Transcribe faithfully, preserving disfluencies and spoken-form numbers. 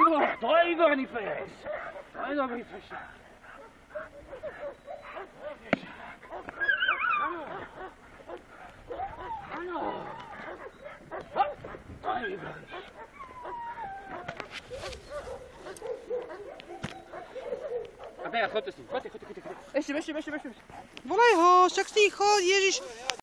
Áno, to je výborný pes. To je dobrý pešák. Áno. Áno. To je výborný. A teraz chodte s ním, chodte, chodte, chodte. Ešte, ešte, ešte, ešte. Volaj ho, však si chod, Ježiš.